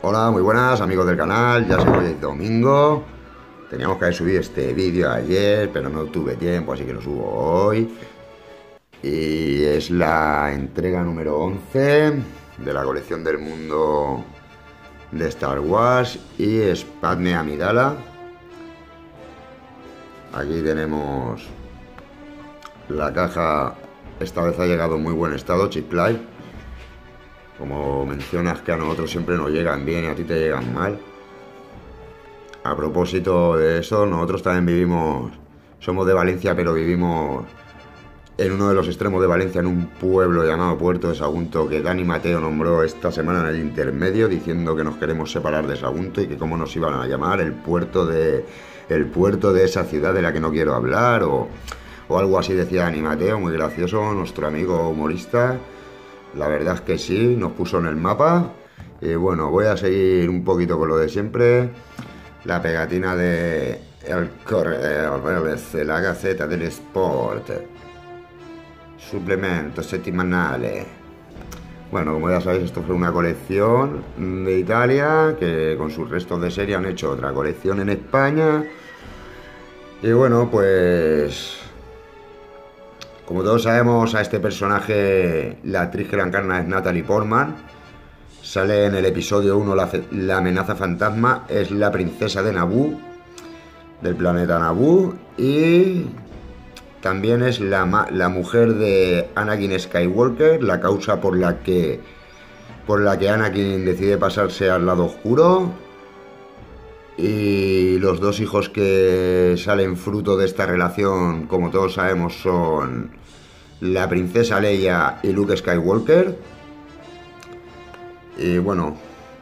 Hola, muy buenas amigos del canal, ya sé que hoy es domingo. Teníamos que haber subido este vídeo ayer, pero no tuve tiempo, así que lo subo hoy. Y es la entrega número 11 de la colección del mundo de Star Wars y es Padmé Amidala. Aquí tenemos la caja, esta vez ha llegado en muy buen estado, chip-light. Como mencionas que a nosotros siempre nos llegan bien y a ti te llegan mal. A propósito de eso, nosotros también somos de Valencia, pero vivimos en uno de los extremos de Valencia, en un pueblo llamado Puerto de Sagunto, que Dani Mateo nombró esta semana en el intermedio, diciendo que nos queremos separar de Sagunto y que cómo nos iban a llamar el puerto de esa ciudad de la que no quiero hablar, o algo así decía Dani Mateo, muy gracioso, nuestro amigo humorista. La verdad es que sí, nos puso en el mapa. Y bueno, voy a seguir un poquito con lo de siempre. La pegatina de El Correo, de la Gazzetta dello Sport. Suplementos settimanales. Bueno, como ya sabéis, esto fue una colección de Italia, que con sus restos de serie han hecho otra colección en España. Y bueno, pues como todos sabemos, a este personaje, la actriz que la encarna es Natalie Portman. Sale en el episodio 1 la amenaza fantasma, es la princesa de Naboo, del planeta Naboo, y también es la mujer de Anakin Skywalker, la causa por la que Anakin decide pasarse al lado oscuro. Y los dos hijos que salen fruto de esta relación, como todos sabemos, son la princesa Leia y Luke Skywalker. Y bueno,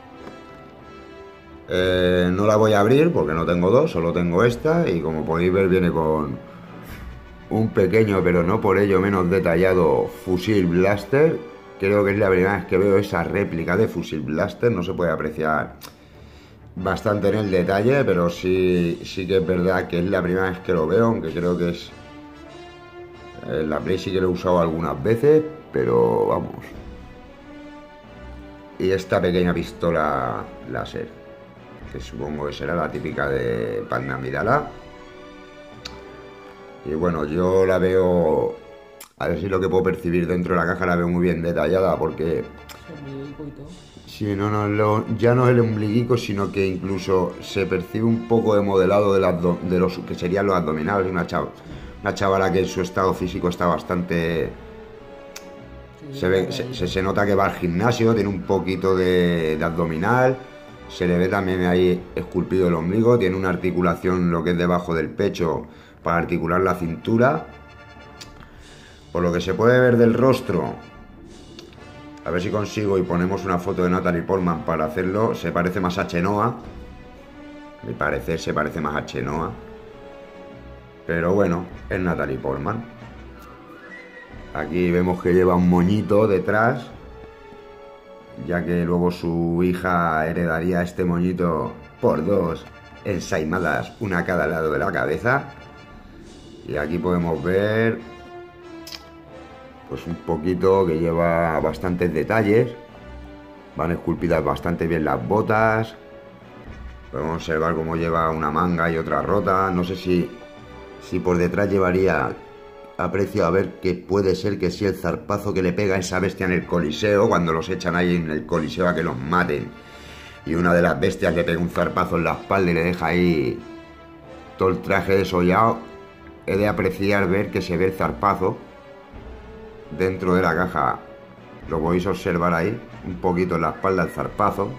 no la voy a abrir porque no tengo dos, solo tengo esta. Y como podéis ver, viene con un pequeño, pero no por ello menos detallado, fusil blaster. Creo que es la primera vez que veo esa réplica de fusil blaster. No se puede apreciar bastante en el detalle, pero sí que es verdad que es la primera vez que lo veo, aunque creo que es la Play sí que lo he usado algunas veces, pero vamos. Y esta pequeña pistola láser, que supongo que será la típica de Padmé Amidala. Y bueno, yo la veo, a ver si lo que puedo percibir dentro de la caja la veo muy bien detallada, porque sí, ya no es el ombliguico, sino que incluso se percibe un poco de modelado de los que serían los abdominales. Una chavala que en su estado físico está bastante... Se nota que va al gimnasio, tiene un poquito de abdominal. Se le ve también ahí esculpido el ombligo, tiene una articulación lo que es debajo del pecho para articular la cintura. Por lo que se puede ver del rostro, a ver si consigo y ponemos una foto de Natalie Portman para hacerlo. Se parece más a Chenoa. A mi parecer se parece más a Chenoa. Pero bueno, es Natalie Portman. Aquí vemos que lleva un moñito detrás, ya que luego su hija heredaría este moñito por dos ensaimadas, una a cada lado de la cabeza. Y aquí podemos ver pues un poquito que lleva bastantes detalles, van esculpidas bastante bien las botas. Podemos observar cómo lleva una manga y otra rota. No sé si por detrás llevaría, aprecio a ver que puede ser que sí el zarpazo que le pega a esa bestia en el Coliseo, cuando los echan ahí en el Coliseo a que los maten, y una de las bestias le pega un zarpazo en la espalda y le deja ahí todo el traje desollado. He de apreciar ver que se ve el zarpazo dentro de la caja, lo podéis observar ahí, un poquito en la espalda el zarpazo,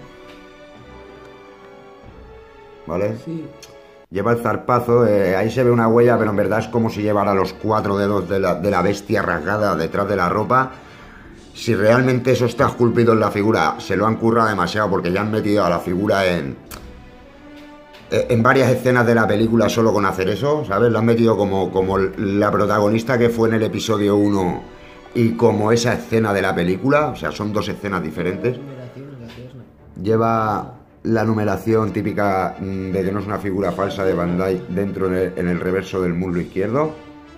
¿vale? Sí. Lleva el zarpazo, ahí se ve una huella, pero en verdad es como si llevara los 4 dedos de la bestia rasgada detrás de la ropa. Si realmente eso está esculpido en la figura, se lo han currado demasiado, porque ya han metido a la figura en varias escenas de la película solo con hacer eso, ¿sabes? Lo han metido como la protagonista que fue en el episodio 1 y como esa escena de la película, o sea, son dos escenas diferentes. Lleva la numeración típica de que no es una figura falsa de Bandai dentro en el reverso del muslo izquierdo.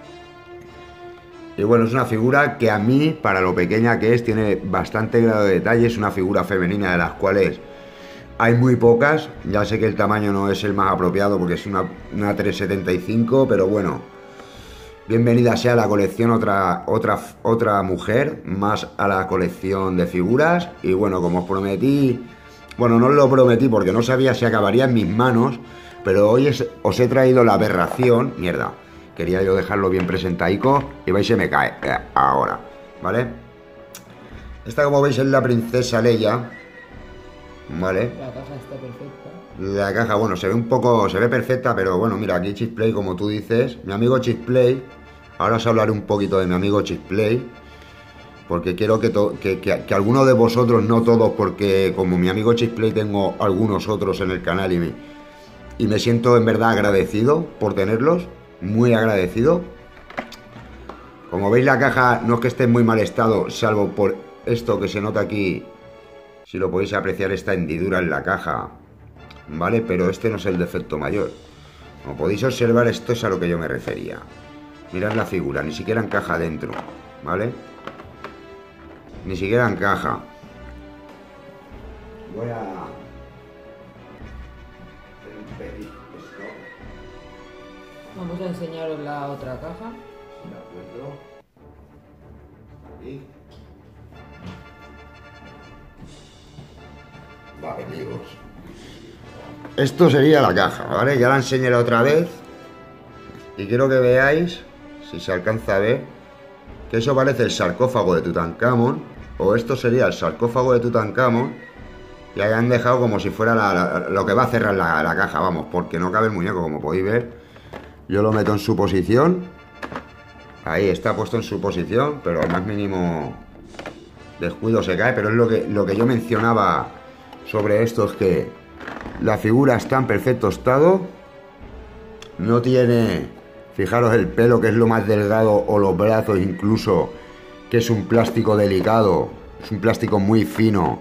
Y bueno, es una figura que a mí, para lo pequeña que es, tiene bastante grado de detalle. Es una figura femenina de las cuales Hay muy pocas, ya sé que el tamaño no es el más apropiado porque es una 375, pero bueno, bienvenida sea a la colección otra mujer más a la colección de figuras. Y bueno, como os prometí, bueno, no os lo prometí porque no sabía si acabaría en mis manos, pero hoy os he traído la aberración, mierda, quería yo dejarlo bien presentaico y veis se me cae, ahora, ¿vale? Esta, como veis, es la princesa Leia, ¿vale? La caja está perfecta. La caja, bueno, se ve un poco, se ve perfecta, pero bueno, mira, aquí Chisplay, como tú dices, mi amigo Chisplay. Ahora os hablaré un poquito de mi amigo Chisplay, porque quiero que alguno de vosotros, no todos, porque como mi amigo Chisplay tengo algunos otros en el canal y me siento en verdad agradecido por tenerlos, muy agradecido. Como veis, la caja no es que esté en muy mal estado, salvo por esto que se nota aquí, si lo podéis apreciar, esta hendidura en la caja, ¿vale? Pero este no es el defecto mayor. Como podéis observar, esto es a lo que yo me refería. Mirad la figura, ni siquiera encaja dentro, ¿vale? Ni siquiera encaja. Voy a hacer un pelín esto. Vamos a enseñaros la otra caja. De acuerdo. Ahí. Vale, amigos. Esto sería la caja, ¿vale? Ya la enseñaré otra vez. Y quiero que veáis, si se alcanza a ver, que eso parece el sarcófago de Tutankamón, o esto sería el sarcófago de Tutankamón, y ahí han dejado como si fuera lo que va a cerrar la caja, vamos, porque no cabe el muñeco, como podéis ver. Yo lo meto en su posición, ahí está puesto en su posición, pero al más mínimo descuido se cae, pero es lo que yo mencionaba sobre esto, es que la figura está en perfecto estado, no tiene, fijaros el pelo, que es lo más delgado, o los brazos incluso, que es un plástico delicado, es un plástico muy fino.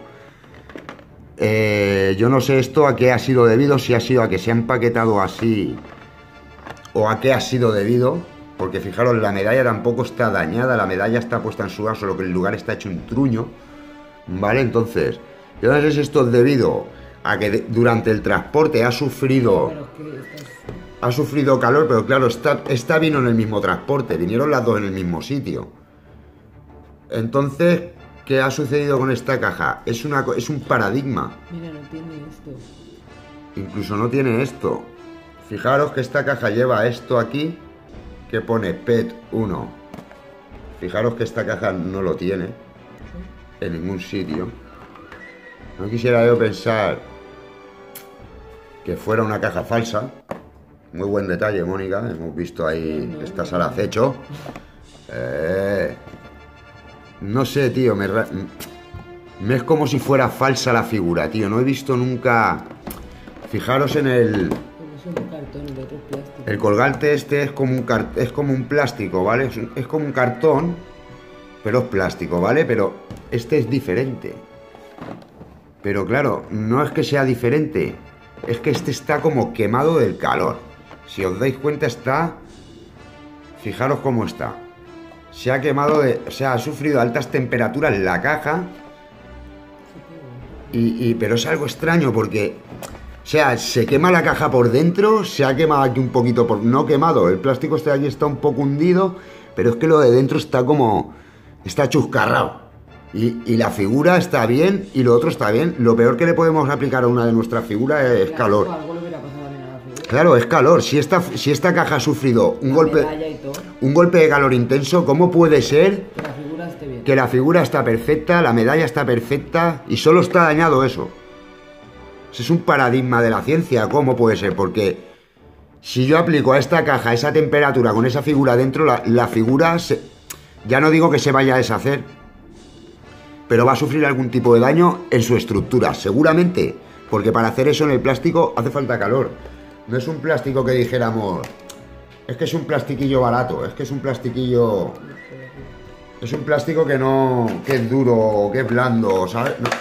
Yo no sé esto a qué ha sido debido, si ha sido a que se ha empaquetado así o a qué ha sido debido, porque fijaros, la medalla tampoco está dañada, la medalla está puesta en su lugar, solo que el lugar está hecho un truño, ¿vale? Entonces, yo no sé si esto es debido a que durante el transporte ha sufrido calor, pero claro, esta vino en el mismo transporte, vinieron las dos en el mismo sitio. Entonces, ¿qué ha sucedido con esta caja? Es un paradigma. Mira, no tiene esto. Incluso no tiene esto. Fijaros que esta caja lleva esto aquí, que pone PET 1. Fijaros que esta caja no lo tiene en ningún sitio. No quisiera yo pensar que fuera una caja falsa. Muy buen detalle, Mónica. Hemos visto ahí que estás al acecho. No sé, tío. Me es como si fuera falsa la figura, tío. No he visto nunca. Fijaros en el. Es un cartón, el otro es plástico. El colgante este es como un plástico, ¿vale? Es como un cartón, pero es plástico, ¿vale? Pero este es diferente. Pero claro, no es que sea diferente, es que este está como quemado del calor. Si os dais cuenta, está... Fijaros cómo está. Se ha quemado o sea, ha sufrido altas temperaturas la caja. Pero es algo extraño porque... O sea, se quema la caja por dentro, se ha quemado aquí un poquito por... No quemado, el plástico este de aquí está un poco hundido, pero es que lo de dentro está como... Está chuscarrado. Y la figura está bien y lo otro está bien. Lo peor que le podemos aplicar a una de nuestras figuras es calor. Claro, es calor. Si esta caja ha sufrido un golpe de calor intenso, ¿cómo puede ser que la figura está perfecta, la medalla está perfecta y solo está dañado eso? Es un paradigma de la ciencia. ¿Cómo puede ser? Porque si yo aplico a esta caja esa temperatura con esa figura dentro, la figura ya no digo que se vaya a deshacer, pero va a sufrir algún tipo de daño en su estructura, seguramente, porque para hacer eso en el plástico hace falta calor. No es un plástico que dijéramos, es que es un plastiquillo barato, es que es un plastiquillo... Es un plástico que es duro, que es blando, ¿sabes? No.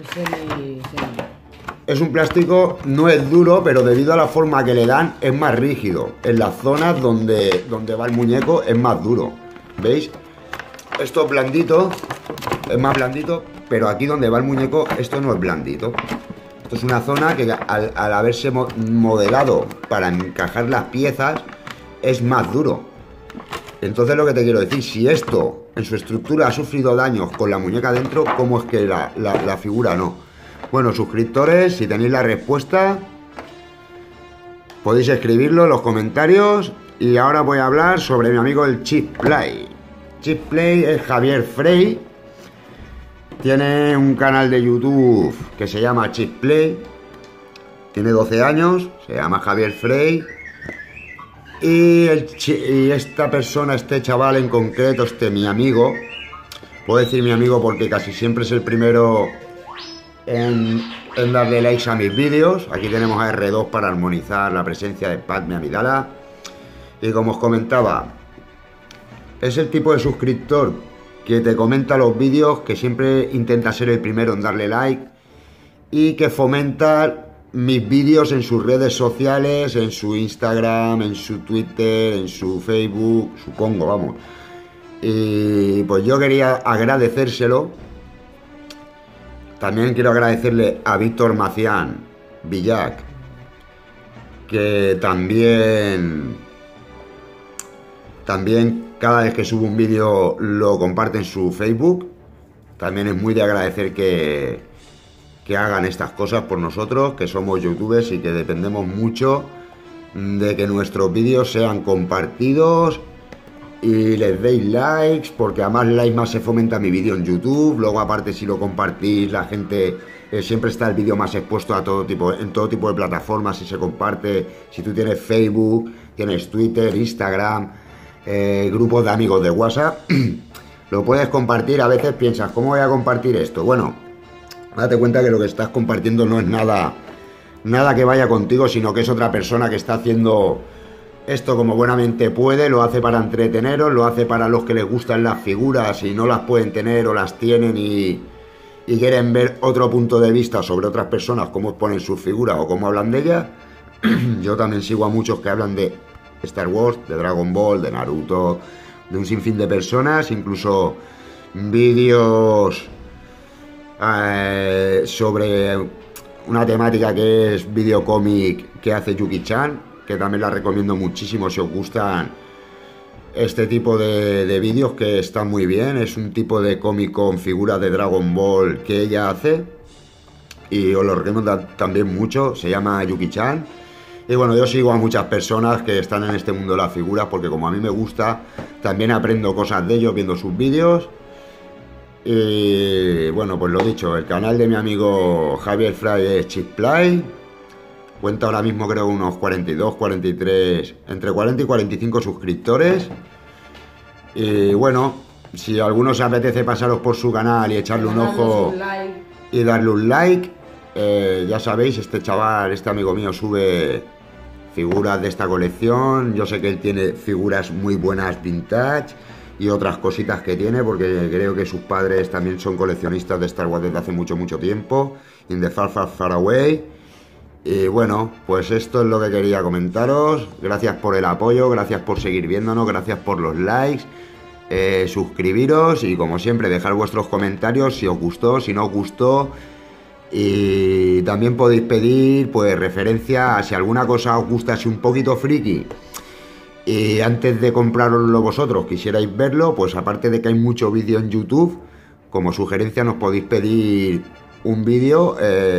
Es un plástico, no es duro, pero debido a la forma que le dan, es más rígido. En las zonas donde va el muñeco es más duro, ¿veis? Esto es blandito, es más blandito, pero aquí donde va el muñeco esto no es blandito. Esto es una zona que al haberse modelado para encajar las piezas es más duro. Entonces lo que te quiero decir, si esto en su estructura ha sufrido daños con la muñeca dentro, ¿cómo es que la figura no? Bueno, suscriptores, si tenéis la respuesta, podéis escribirlo en los comentarios. Y ahora voy a hablar sobre mi amigo el Chipplay. Chipplay es Javier Frey. Tiene un canal de YouTube que se llama Chipplay. Tiene 12 años, se llama Javier Frey. Y esta persona, este chaval en concreto, mi amigo, puedo decir mi amigo porque casi siempre es el primero en darle likes a mis vídeos. Aquí tenemos a R2 para armonizar la presencia de Padme Amidala. Y como os comentaba, es el tipo de suscriptor que te comenta los vídeos, que siempre intenta ser el primero en darle like y que fomenta mis vídeos en sus redes sociales, en su Instagram, en su Twitter, en su Facebook, supongo, vamos. Y pues yo quería agradecérselo. También quiero agradecerle a Víctor Macián Villac, que también cada vez que subo un vídeo lo comparte en su Facebook. También es muy de agradecer que hagan estas cosas por nosotros, que somos youtubers y que dependemos mucho de que nuestros vídeos sean compartidos y les deis likes, porque a más likes más se fomenta mi vídeo en YouTube. Luego aparte, si lo compartís, la gente siempre está el vídeo más expuesto a en todo tipo de plataformas. Si se comparte, si tú tienes Facebook, tienes Twitter, Instagram, grupos de amigos de WhatsApp, lo puedes compartir. A veces piensas, ¿cómo voy a compartir esto? Bueno, date cuenta que lo que estás compartiendo no es nada que vaya contigo, sino que es otra persona que está haciendo esto como buenamente puede. Lo hace para entreteneros, lo hace para los que les gustan las figuras y no las pueden tener o las tienen y quieren ver otro punto de vista sobre otras personas, cómo ponen sus figuras o cómo hablan de ellas. Yo también sigo a muchos que hablan de Star Wars, de Dragon Ball, de Naruto, de un sinfín de personas, incluso vídeos sobre una temática que es videocómic que hace Yuki-chan, que también la recomiendo muchísimo si os gustan este tipo de vídeos, que están muy bien. Es un tipo de cómic con figuras de Dragon Ball que ella hace y os lo recomiendo también mucho. Se llama Yuki-chan. Y bueno, yo sigo a muchas personas que están en este mundo de las figuras, porque como a mí me gusta, también aprendo cosas de ellos viendo sus vídeos. Y bueno, pues lo dicho, el canal de mi amigo Javier Frey es Chipplay. Cuenta ahora mismo creo unos 42, 43, entre 40 y 45 suscriptores. Y bueno, si a alguno se apetece pasaros por su canal y echarle un ojo y darle un like, ya sabéis, este chaval, este amigo mío sube figuras de esta colección. Yo sé que él tiene figuras muy buenas vintage y otras cositas que tiene, porque creo que sus padres también son coleccionistas de Star Wars desde hace mucho tiempo. In the far, far, far away. Y bueno, pues esto es lo que quería comentaros. Gracias por el apoyo, gracias por seguir viéndonos, gracias por los likes. Suscribiros y como siempre dejar vuestros comentarios si os gustó, si no os gustó. Y también podéis pedir pues referencia a si alguna cosa os gusta, si un poquito friki, y antes de compraroslo vosotros quisierais verlo, pues aparte de que hay mucho vídeo en YouTube, como sugerencia nos podéis pedir un vídeo,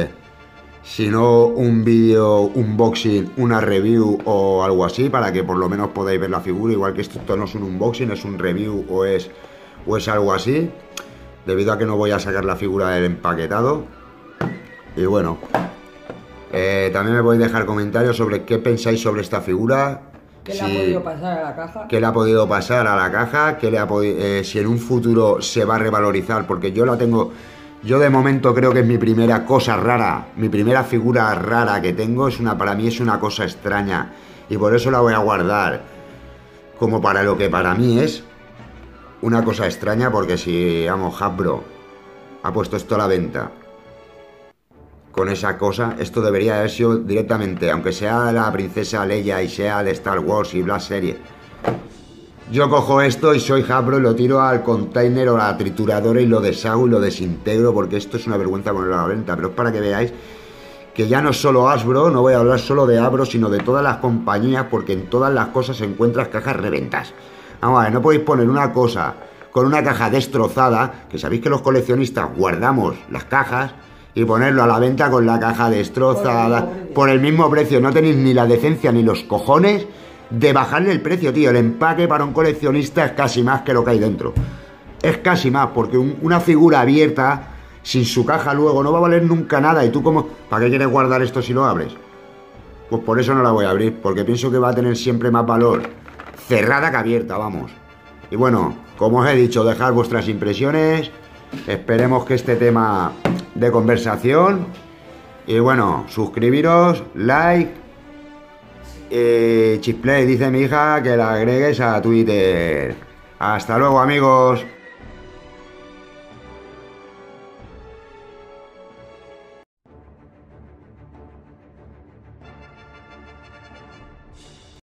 si no un vídeo unboxing, una review o algo así, para que por lo menos podáis ver la figura. Igual que esto no es un unboxing, es un review o es algo así, debido a que no voy a sacar la figura del empaquetado. Y bueno, también me podéis dejar comentarios sobre qué pensáis sobre esta figura. ¿Qué le ha podido pasar a la caja? ¿Qué le ha podido pasar a la caja? Si en un futuro se va a revalorizar, porque yo la tengo. Yo de momento creo que es mi primera cosa rara, mi primera figura rara que tengo. Para mí es una cosa extraña y por eso la voy a guardar como para lo que para mí es una cosa extraña, porque si, vamos, Hasbro ha puesto esto a la venta con esa cosa, esto debería haber sido directamente, aunque sea la princesa Leia y sea de Star Wars y Black Series. Yo cojo esto y soy Hasbro y lo tiro al container o a la trituradora y lo deshago y lo desintegro, porque esto es una vergüenza ponerlo a la venta. Pero es para que veáis que ya no es solo Hasbro, no voy a hablar solo de Hasbro, sino de todas las compañías, porque en todas las cosas encuentras cajas reventas. Vamos a ver, no podéis poner una cosa con una caja destrozada, que sabéis que los coleccionistas guardamos las cajas, y ponerlo a la venta con la caja destrozada por el mismo precio. No tenéis ni la decencia ni los cojones de bajarle el precio, tío. El empaque para un coleccionista es casi más que lo que hay dentro. Es casi más, porque una figura abierta sin su caja luego no va a valer nunca nada. Y tú, como, ¿para qué quieres guardar esto si lo abres? Pues por eso no la voy a abrir, porque pienso que va a tener siempre más valor cerrada que abierta, vamos. Y bueno, como os he dicho, dejad vuestras impresiones. Esperemos que este tema de conversación, y bueno, suscribiros, like, Chisplay, dice mi hija que la agregues a Twitter. Hasta luego, amigos.